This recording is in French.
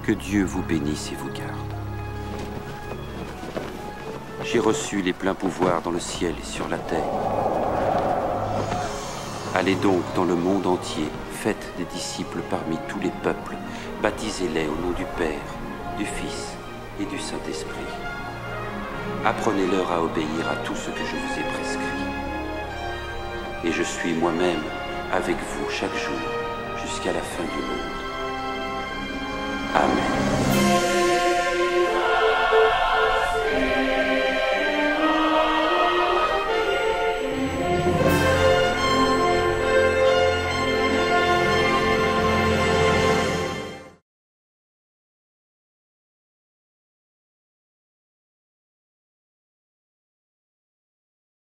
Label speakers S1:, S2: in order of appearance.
S1: Que Dieu vous bénisse et vous garde. J'ai reçu les pleins pouvoirs dans le ciel et sur la terre. Allez donc dans le monde entier, faites des disciples parmi tous les peuples, baptisez-les au nom du Père, du Fils et du Saint-Esprit. Apprenez-leur à obéir à tout ce que je vous ai prescrit. Et je suis moi-même avec vous chaque jour jusqu'à la fin du monde. Amen.